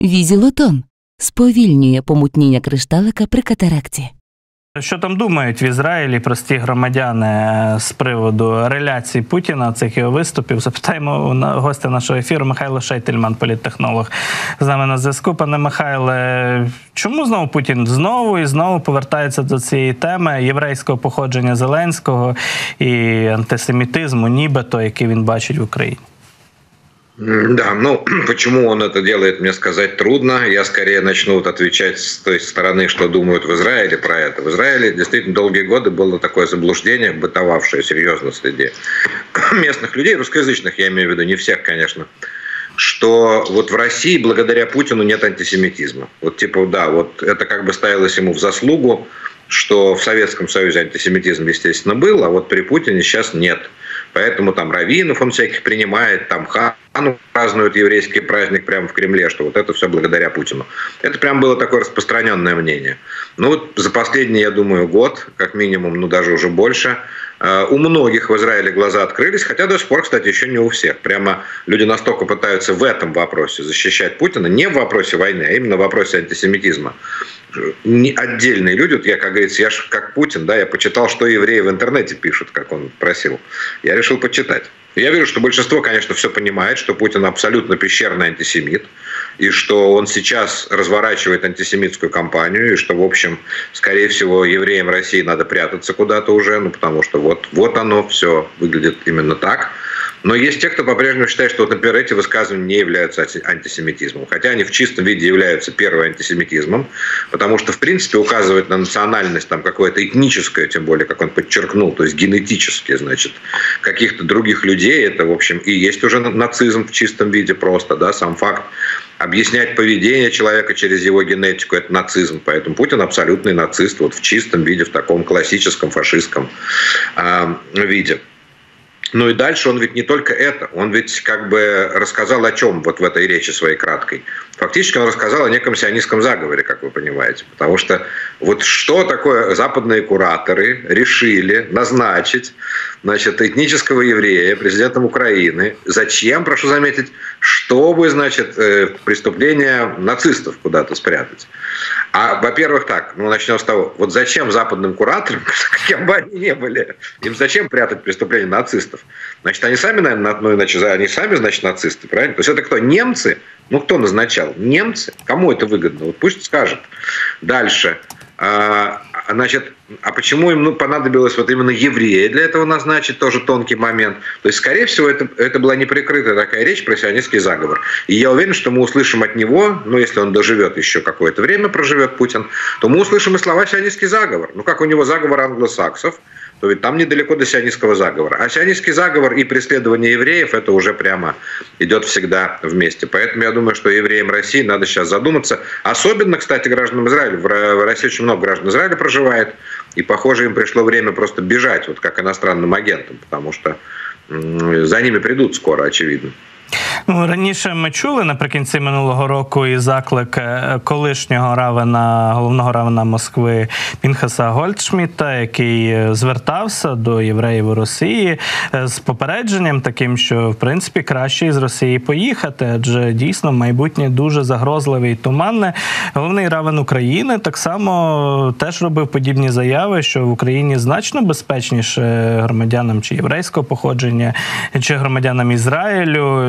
Візілотон сповільнює помутніння кришталика при катаракті. Що там думають в Ізраїлі прості громадяни з приводу реляцій Путіна, цих його виступів? Запитаємо у гостя нашого ефіру Михайло Шейтельман, політтехнолог, з нами на зв'язку. Пане Михайле, чому знову Путін знову і знову повертається до цієї теми єврейського походження Зеленського і антисемітизму, нібито, який він бачить в Україні? Да, ну, почему он это делает, мне сказать трудно. Я скорее начну отвечать с той стороны, что думают в Израиле про это. В Израиле действительно долгие годы было такое заблуждение, бытовавшее серьезно среди местных людей, русскоязычных, я имею в виду, не всех, конечно, что вот в России благодаря Путину нет антисемитизма. Вот типа, да, вот это как бы ставилось ему в заслугу, что в Советском Союзе антисемитизм, естественно, был, а вот при Путине сейчас нет. Поэтому там раввинов он всяких принимает, там Хану празднуют еврейский праздник прямо в Кремле, что вот это все благодаря Путину. Это прям было такое распространенное мнение. Ну вот за последний, я думаю, год, как минимум, ну даже уже больше, у многих в Израиле глаза открылись, хотя до сих пор, кстати, еще не у всех. Прямо люди настолько пытаются в этом вопросе защищать Путина, не в вопросе войны, а именно в вопросе антисемитизма. Не отдельные люди, вот я, как говорится, я ж как Путин, да, я почитал, что евреи в интернете пишут, как он просил. Я решил почитать. Я вижу, что большинство, конечно, все понимает, что Путин абсолютно пещерный антисемит, и что он сейчас разворачивает антисемитскую кампанию, и что, в общем, скорее всего, евреям России надо прятаться куда-то уже, ну, потому что вот оно все выглядит именно так. Но есть те, кто по-прежнему считает, что, вот, например, эти высказывания не являются антисемитизмом. Хотя они в чистом виде являются первым антисемитизмом, потому что, в принципе, указывать на национальность, там, какое-то этническое, тем более, как он подчеркнул, то есть генетически, значит, каких-то других людей, это, в общем, и есть уже нацизм в чистом виде просто, да, сам факт. Объяснять поведение человека через его генетику – это нацизм. Поэтому Путин абсолютный нацист вот в чистом виде, в таком классическом фашистском виде. Ну и дальше он ведь не только это, он ведь как бы рассказал о чем вот в этой речи своей краткой. Фактически он рассказал о неком сионистском заговоре, как вы понимаете. Потому что вот что такое западные кураторы решили назначить, значит, этнического еврея президентом Украины. Зачем, прошу заметить, чтобы, значит, преступления нацистов куда-то спрятать. А, во-первых, так, ну начнем с того, вот зачем западным кураторам, кем бы они ни были, им зачем прятать преступления нацистов? Значит, они сами, наверное, ну иначе они сами, значит, нацисты, правильно? То есть это кто? Немцы? Ну, кто назначал? Немцы? Кому это выгодно? Вот пусть скажет. Дальше. Значит, а почему им понадобилось вот именно еврея для этого назначить, тоже тонкий момент. То есть, скорее всего, это была неприкрытая такая речь про сионистский заговор. И я уверен, что мы услышим от него, ну, если он доживет еще какое-то время, проживет Путин, то мы услышим и слова «сионистский заговор». Ну, как у него заговор англосаксов, то ведь там недалеко до сионистского заговора. А сионистский заговор и преследование евреев – это уже прямо идет всегда вместе. Поэтому я думаю, что евреям России надо сейчас задуматься. Особенно, кстати, гражданам Израиля. В России очень много граждан Израиля проживает. И, похоже, им пришло время просто бежать, вот как иностранным агентам, потому что за ними придут скоро, очевидно. Ну, раніше ми чули наприкінці минулого року і заклик колишнього равина, головного равина Москви Пінхаса Гольдшмідта, який звертався до євреїв у Росії з попередженням таким, що, в принципі, краще із Росії поїхати, адже дійсно майбутнє дуже загрозливе і туманне. Головний равин України так само теж робив подібні заяви, що в Україні значно безпечніше громадянам чи єврейського походження, чи громадянам Ізраїлю,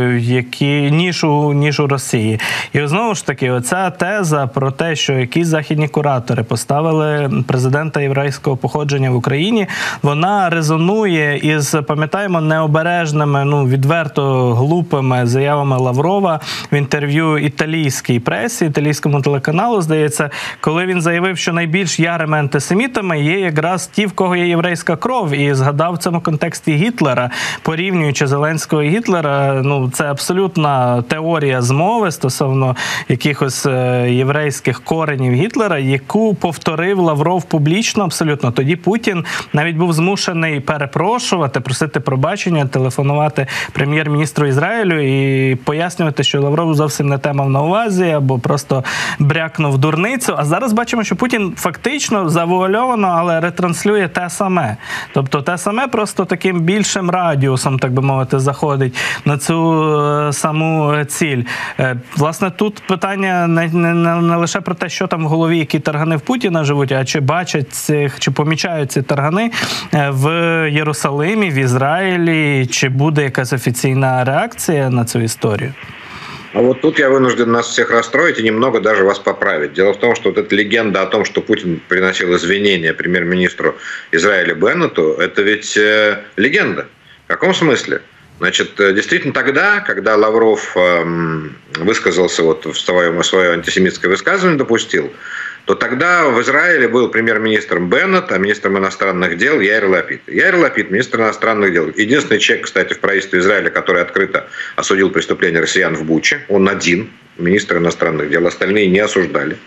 ніж у Росії. І знову ж таки, оця теза про те, що якісь західні куратори поставили президента єврейського походження в Україні, вона резонує із, пам'ятаємо, необережними, відверто глупими заявами Лаврова в інтерв'ю італійській пресі, італійському телеканалу, здається, коли він заявив, що найбільш ярими антисемітами є якраз ті, в кого є єврейська кров, і згадав в цьому контексті Гітлера, порівнюючи Зеленського і Гітлера, це абсолютна теорія змови стосовно якихось єврейських коренів Гітлера, яку повторив Лавров публічно абсолютно. Тоді Путін навіть був змушений перепрошувати, просити пробачення, телефонувати прем'єр-міністру Ізраїлю і пояснювати, що Лавров зовсім не те мав на увазі, або просто брякнув дурницю. А зараз бачимо, що Путін фактично завуальовано, але ретранслює те саме. Тобто те саме просто таким більшим радіусом, так би мовити, заходить на цю саму ціль. Власне, тут питання не лише про те, що там в голові, які таргани в Путіна живуть, а чи бачать цих, чи помічають ці таргани в Єрусалимі, в Ізраїлі, чи буде якась офіційна реакція на цю історію? А вот тут я вынужден нас всех расстроить и немного даже вас поправить. Дело в том, что вот эта легенда о том, что Путин приносил извинения премьер-министру Израиля Беннету, это ведь легенда. В каком смысле? Значит, действительно тогда, когда Лавров высказался, вот в свое антисемитское высказывание допустил, то тогда в Израиле был премьер-министром Беннет, а министром иностранных дел Яир Лапид. Яир Лапид, министр иностранных дел. Единственный человек, кстати, в правительстве Израиля, который открыто осудил преступления россиян в Буче. Он один, министр иностранных дел, остальные не осуждали.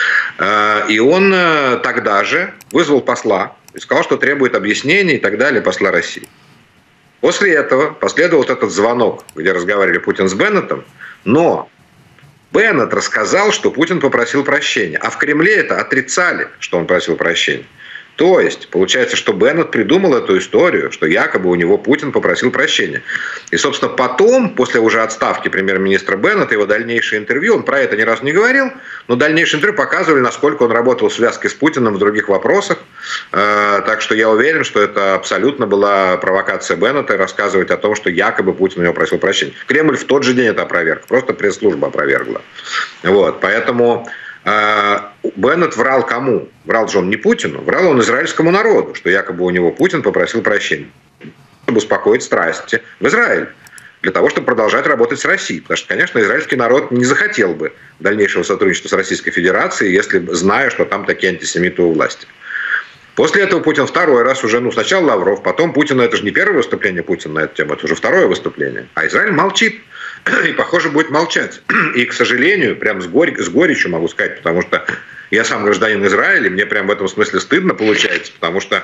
И он тогда же вызвал посла и сказал, что требует объяснений и так далее посла России. После этого последовал вот этот звонок, где разговаривали Путин с Беннетом, но Беннет рассказал, что Путин попросил прощения, а в Кремле это отрицали, что он просил прощения. То есть, получается, что Беннет придумал эту историю, что якобы у него Путин попросил прощения. И, собственно, потом, после уже отставки премьер-министра Беннета, его дальнейшее интервью, он про это ни разу не говорил, но дальнейшее интервью показывали, насколько он работал в связке с Путиным в других вопросах. Так что я уверен, что это абсолютно была провокация Беннета рассказывать о том, что якобы Путин у него просил прощения. Кремль в тот же день это опроверг, просто пресс-служба опровергла. Вот, поэтому... Беннет врал кому? Врал же он не Путину, врал он израильскому народу, что якобы у него Путин попросил прощения, чтобы успокоить страсти в Израиле, для того, чтобы продолжать работать с Россией. Потому что, конечно, израильский народ не захотел бы дальнейшего сотрудничества с Российской Федерацией, если бы, зная, что там такие антисемиты у власти. После этого Путин второй раз уже, сначала Лавров, потом Путин, это же не первое выступление Путина на эту тему, это уже второе выступление. А Израиль молчит. И, похоже, будет молчать. И, к сожалению, прям с горечью могу сказать, потому что я сам гражданин Израиля, и мне прям в этом смысле стыдно получается, потому что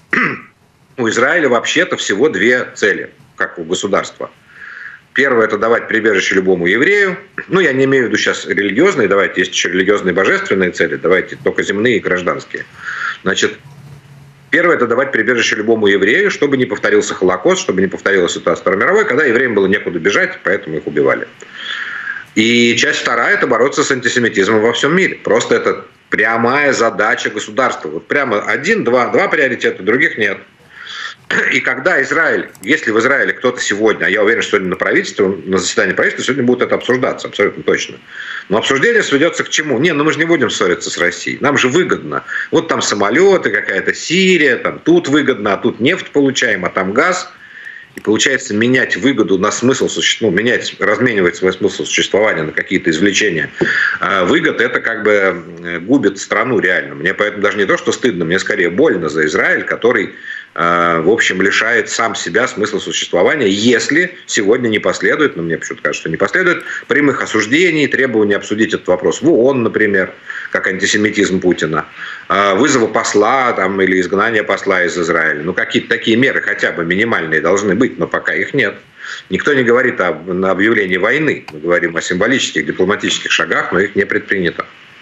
у Израиля вообще-то всего две цели, как у государства. Первое – это давать прибежище любому еврею. Ну, я не имею в виду сейчас религиозные, давайте, есть еще религиозные божественные цели, давайте только земные и гражданские. Значит, первое – это давать прибежище любому еврею, чтобы не повторился Холокост, чтобы не повторилась ситуация Второй мировой, когда евреям было некуда бежать, поэтому их убивали. И часть вторая – это бороться с антисемитизмом во всем мире. Просто это прямая задача государства. Вот прямо два приоритета, других нет. И когда Израиль, если в Израиле кто-то сегодня, а я уверен, что сегодня на заседании правительства сегодня будет это обсуждаться, абсолютно точно. Но обсуждение сведется к чему? Мы же не будем ссориться с Россией. Нам же выгодно. Вот там самолеты, какая-то Сирия, там тут выгодно, а тут нефть получаем, а там газ. И получается менять выгоду на смысл разменивать свой смысл существования на какие-то извлечения выгод, это как бы губит страну реально. Мне поэтому даже не то, что стыдно, мне скорее больно за Израиль, который, в общем, лишает сам себя смысла существования, если сегодня не последует, мне почему-то кажется, что не последует, прямых осуждений, требований обсудить этот вопрос в ООН, например, как антисемитизм Путина, вызова посла там, или изгнания посла из Израиля. Какие-то такие меры хотя бы минимальные должны быть, но пока их нет. Никто не говорит об объявлении войны. Мы говорим о символических дипломатических шагах, но их не предпринято.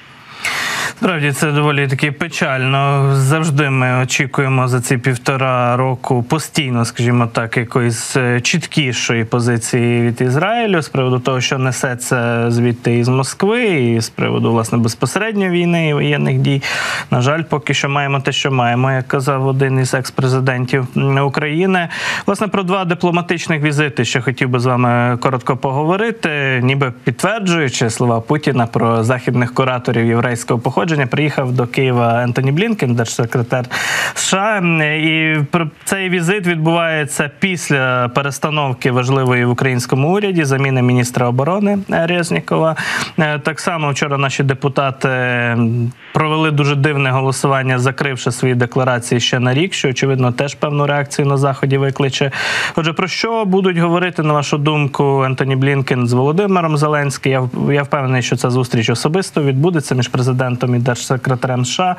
Справді, це доволі таки печально. Завжди ми очікуємо за ці 1,5 року постійно, скажімо так, якоїсь чіткішої позиції від Ізраїлю з приводу того, що несеться звідти із Москви, і з приводу, власне, безпосередньо війни і воєнних дій. На жаль, поки що маємо те, що маємо, як казав один із екс-президентів України. Власне, про 2 дипломатичних візити ще хотів би з вами коротко поговорити, ніби підтверджуючи слова Путіна про західних кураторів єврейського походження. Приїхав до Києва Ентоні Блінкен, держсекретар США, і цей візит відбувається після перестановки важливої в українському уряді, заміни міністра оборони Резнікова. Так само вчора наші депутати провели дуже дивне голосування, закривши свої декларації ще на рік, що, очевидно, теж певну реакцію на Заході викличе. Отже, про що будуть говорити, на вашу думку, Ентоні Блінкен з Володимиром Зеленським? Я впевнений, що ця зустріч особисто відбудеться між президентом і держсекретарем США.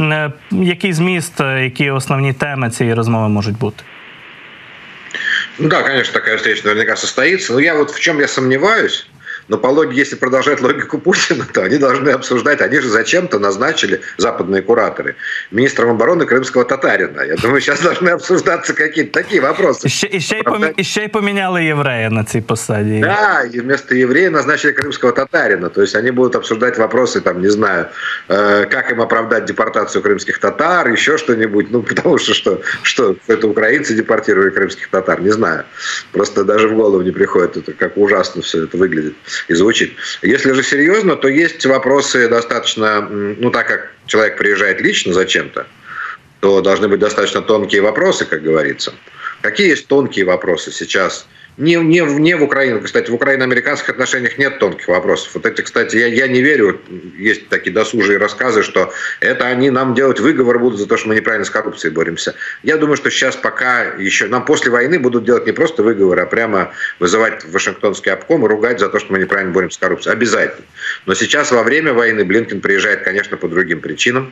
Який зміст, які основні теми цієї розмови можуть бути? Да, конечно, такая встреча наверняка состоится. Но я вот в чем я сомневаюсь, Но если продолжать логику Путина, то они должны обсуждать, они же зачем-то назначили, западные кураторы, министром обороны крымского татарина. Я думаю, сейчас должны обсуждаться какие-то такие вопросы. І ще й поміняли єврея на цій посаді. Да, и вместо еврея назначили крымского татарина. То есть они будут обсуждать вопросы, там, не знаю, как им оправдать депортацию крымских татар, еще что-нибудь. Ну, потому что это украинцы депортировали крымских татар, не знаю. Просто даже в голову не приходит, это как ужасно все это выглядит и звучит. Если же серьезно, то есть вопросы достаточно, ну, так как человек приезжает лично зачем-то, то должны быть достаточно тонкие вопросы, как говорится. Какие есть тонкие вопросы сейчас? Не в Украине. Кстати, в украино-американских отношениях нет тонких вопросов. Вот эти, кстати, я не верю, есть такие досужие рассказы, что это они нам делать выговор будут за то, что мы неправильно с коррупцией боремся. Я думаю, что сейчас пока еще нам после войны будут делать не просто выговор, а прямо вызывать в Вашингтонский обком и ругать за то, что мы неправильно боремся с коррупцией. Обязательно. Но сейчас во время войны Блинкен приезжает, конечно, по другим причинам.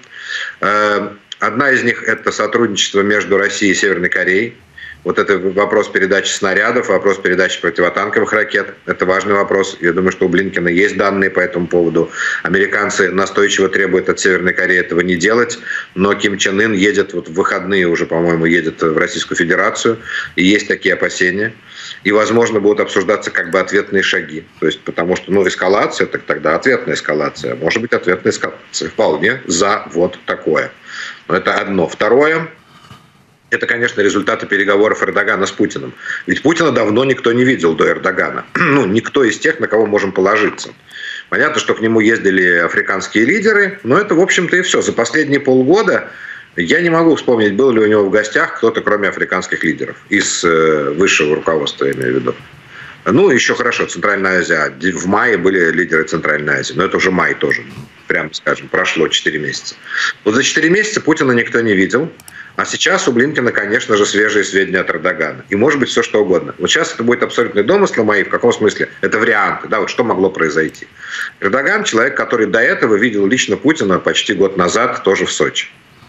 Одна из них – это сотрудничество между Россией и Северной Кореей. Вот это вопрос передачи снарядов, вопрос передачи противотанковых ракет. Это важный вопрос. Я думаю, что у Блинкена есть данные по этому поводу. Американцы настойчиво требуют от Северной Кореи этого не делать. Но Ким Чен Ын едет, вот в выходные уже, по-моему, едет в Российскую Федерацию. И есть такие опасения. И, возможно, будут обсуждаться как бы ответные шаги. То есть, потому что, ну, эскалация, так тогда ответная эскалация. Может быть, ответная эскалация. Вполне за вот такое. Но это одно. Второе. Это, конечно, результаты переговоров Эрдогана с Путиным. Ведь Путина давно никто не видел до Эрдогана. Ну, никто из тех, на кого можем положиться. Понятно, что к нему ездили африканские лидеры, но это, в общем-то, и все. За последние полгода я не могу вспомнить, был ли у него в гостях кто-то, кроме африканских лидеров. Из высшего руководства, я имею в виду. Ну, еще хорошо, Центральная Азия. В мае были лидеры Центральной Азии. Но это уже май тоже, прямо скажем, прошло 4 месяца. Вот за 4 месяца Путина никто не видел. А сейчас у Блинкена, конечно же, свежие сведения от Эрдогана. И может быть все что угодно. Вот сейчас это будет абсолютный домысл мои. В каком смысле? Это варианты. Да, вот что могло произойти. Эрдоган – человек, который до этого видел лично Путина почти год назад, тоже в Сочи.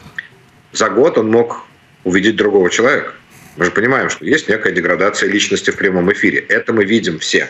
За год он мог увидеть другого человека. Мы же понимаем, что есть некая деградация личности в прямом эфире. Это мы видим все.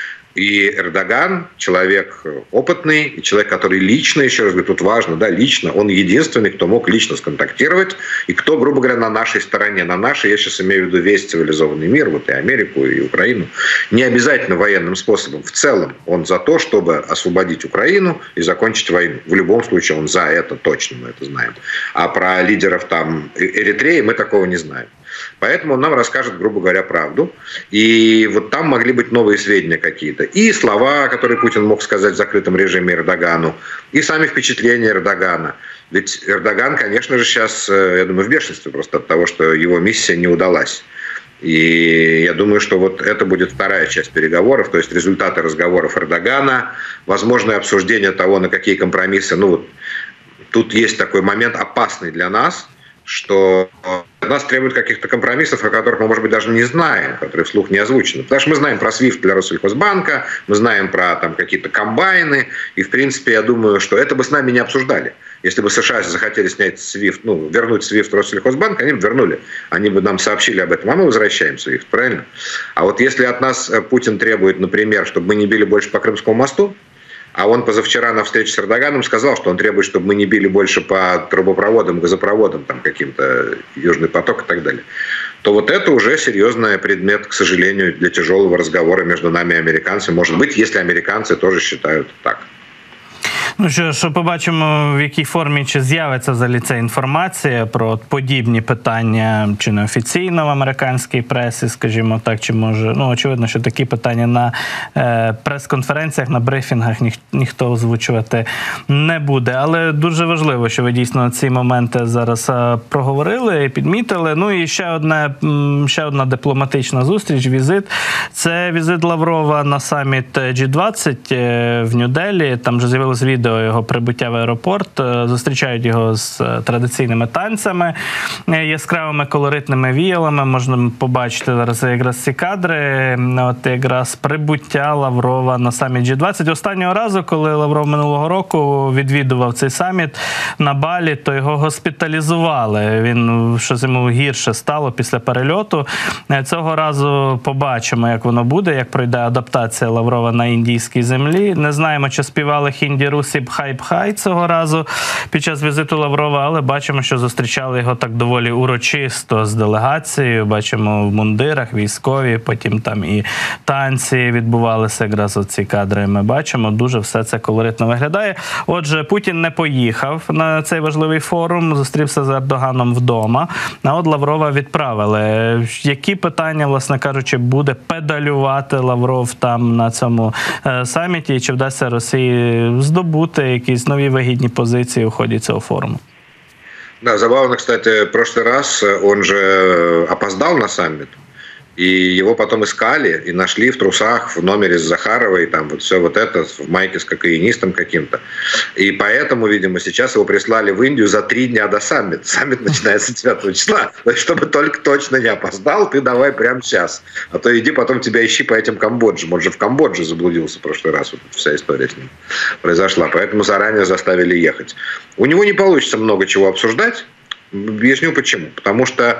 И Эрдоган – человек опытный, и человек, который лично, еще раз говорю, тут важно, да, лично, он единственный, кто мог лично сконтактировать, и кто, грубо говоря, на нашей стороне. На нашей, я сейчас имею в виду весь цивилизованный мир, вот и Америку, и Украину, не обязательно военным способом. В целом он за то, чтобы освободить Украину и закончить войну. В любом случае он за это точно, мы это знаем. А про лидеров там Эритреи мы такого не знаем. Поэтому он нам расскажет, грубо говоря, правду. И вот там могли быть новые сведения какие-то. И слова, которые Путин мог сказать в закрытом режиме Эрдогану, и сами впечатления Эрдогана. Ведь Эрдоган, конечно же, сейчас, я думаю, в бешенстве просто от того, что его миссия не удалась. И я думаю, что вот это будет вторая часть переговоров, то есть результаты разговоров Эрдогана, возможное обсуждение того, на какие компромиссы. Ну вот тут есть такой момент опасный для нас, что нас требуют каких-то компромиссов, о которых мы, может быть, даже не знаем, которые вслух не озвучены. Потому что мы знаем про SWIFT для Россельхозбанка, мы знаем про там какие-то комбайны, и, в принципе, я думаю, что это бы с нами не обсуждали. Если бы США захотели снять SWIFT, ну, вернуть SWIFT Россельхозбанк, они бы вернули. Они бы нам сообщили об этом, а мы возвращаем SWIFT, правильно? А вот если от нас Путин требует, например, чтобы мы не били больше по Крымскому мосту, а он позавчера на встрече с Эрдоганом сказал, что он требует, чтобы мы не били больше по трубопроводам, газопроводам, там каким-то Южный поток и так далее, то вот это уже серьезный предмет, к сожалению, для тяжелого разговора между нами и американцами. Может быть, если американцы тоже считают так. Ну що побачимо, в якій формі, чи з'явиться взагалі ця інформація про подібні питання, чи неофіційно в американській пресі, скажімо так, чи може, ну, очевидно, що такі питання на прес-конференціях, на брифінгах ніхто озвучувати не буде. Але дуже важливо, що ви дійсно ці моменти зараз проговорили і підмітили. Ну і ще одна дипломатична зустріч, візит. Це візит Лаврова на саміт G20 в Нью-Делі. Там вже з'явилось відео відео його прибуття в аеропорт. Зустрічають його з традиційними танцями, яскравими колоритними віялами. Можна побачити зараз якраз ці кадри. От якраз прибуття Лаврова на саміт G20. Останнього разу, коли Лавров минулого року відвідував цей саміт на Балі, то його госпіталізували. Він щось йому гірше стало після перельоту. Цього разу побачимо, як воно буде, як пройде адаптація Лаврова на індійській землі. Не знаємо, чи співали хінді-русі «Бхай-бхай» цього разу під час візиту Лаврова, але бачимо, що зустрічали його так доволі урочисто з делегацією. Бачимо в мундирах, військові, потім там і танці відбувалися, якраз оці кадри ми бачимо. Дуже все це колоритно виглядає. Отже, Путін не поїхав на цей важливий форум, зустрівся з Ердоганом вдома, а от Лаврова відправили. Які питання, власне кажучи, буде педалювати Лавров там на цьому саміті, і чи вдасться Росії здобути якісь нові вигідні позиції у ході цього форуму? Да, забавно, кстати, в прошлый раз он же опоздал на саммит, и его потом искали и нашли в трусах в номере с Захаровой, там вот все вот это, в майке с кокаинистом каким-то. И поэтому, видимо, сейчас его прислали в Индию за 3 дня до саммита. Саммит начинается 9 числа. То есть, чтобы только точно не опоздал, ты давай прямо сейчас. А то иди потом тебя ищи по этим Камбоджам. Он же в Камбодже заблудился в прошлый раз. Вот вся история с ним произошла. Поэтому заранее заставили ехать. У него не получится много чего обсуждать. Объясню почему. Потому что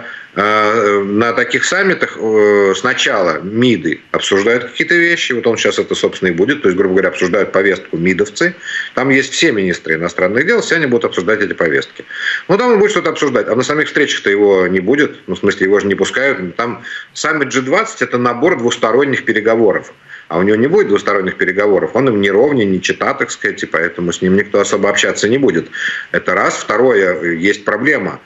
на таких саммитах сначала МИДы обсуждают какие-то вещи, вот он сейчас это, собственно, и будет, то есть, грубо говоря, обсуждают повестку МИДовцы, там есть все министры иностранных дел, все они будут обсуждать эти повестки. Ну, там он будет что-то обсуждать, а на самих встречах-то его не будет, ну, в смысле, его же не пускают, там саммит G20 – это набор двусторонних переговоров. А у него не будет двусторонних переговоров, он им не ровнее, не чита, так сказать, и поэтому с ним никто особо общаться не будет. Это раз. Второе, есть проблема.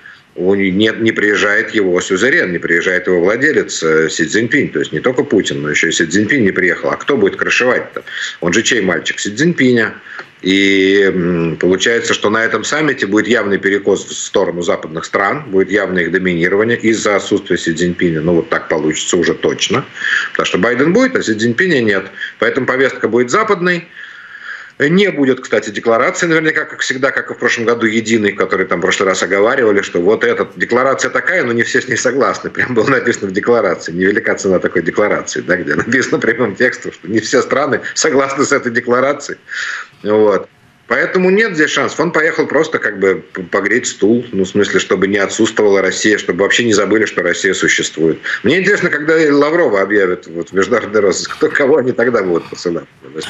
Не приезжает его сюзерен, не приезжает его владелец Си Цзиньпинь. То есть не только Путин, но еще и Си Цзиньпинь не приехал. А кто будет крышевать-то? Он же чей мальчик? Си Цзиньпиня. И получается, что на этом саммите будет явный перекос в сторону западных стран, будет явное их доминирование из-за отсутствия Си Цзиньпиня. Ну вот так получится уже точно. Потому что Байден будет, а Си Цзиньпиня нет. Поэтому повестка будет западной. Не будет, кстати, декларации, наверняка, как всегда, как и в прошлом году, единой, который там в прошлый раз оговаривали, что вот эта декларация такая, но не все с ней согласны. Прям было написано в декларации. Невелика цена такой декларации, да, где написано прямым текстом, что не все страны согласны с этой декларацией. Вот. Поэтому нет здесь шансов. Он поехал просто как бы погреть стул, ну, в смысле, чтобы не отсутствовала Россия, чтобы вообще не забыли, что Россия существует. Мне интересно, когда Лаврова объявят вот, в международный розыск, кого они тогда будут посылать.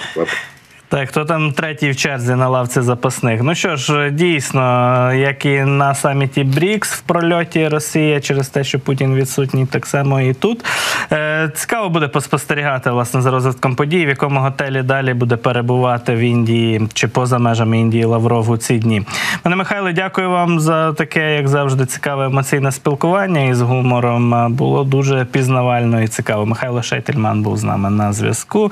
Так, хто там третій в черзі на лавці запасних? Ну що ж, дійсно, як і на саміті БРІКС в прольоті Росія через те, що Путін відсутній, так само і тут. Цікаво буде поспостерігати, власне, за розвитком подій, в якому готелі далі буде перебувати в Індії чи поза межами Індії Лавров у ці дні. Пане Михайле, дякую вам за таке, як завжди, цікаве емоційне спілкування із гумором. Було дуже пізнавально і цікаво. Михайло Шейтельман був з нами на зв'язку.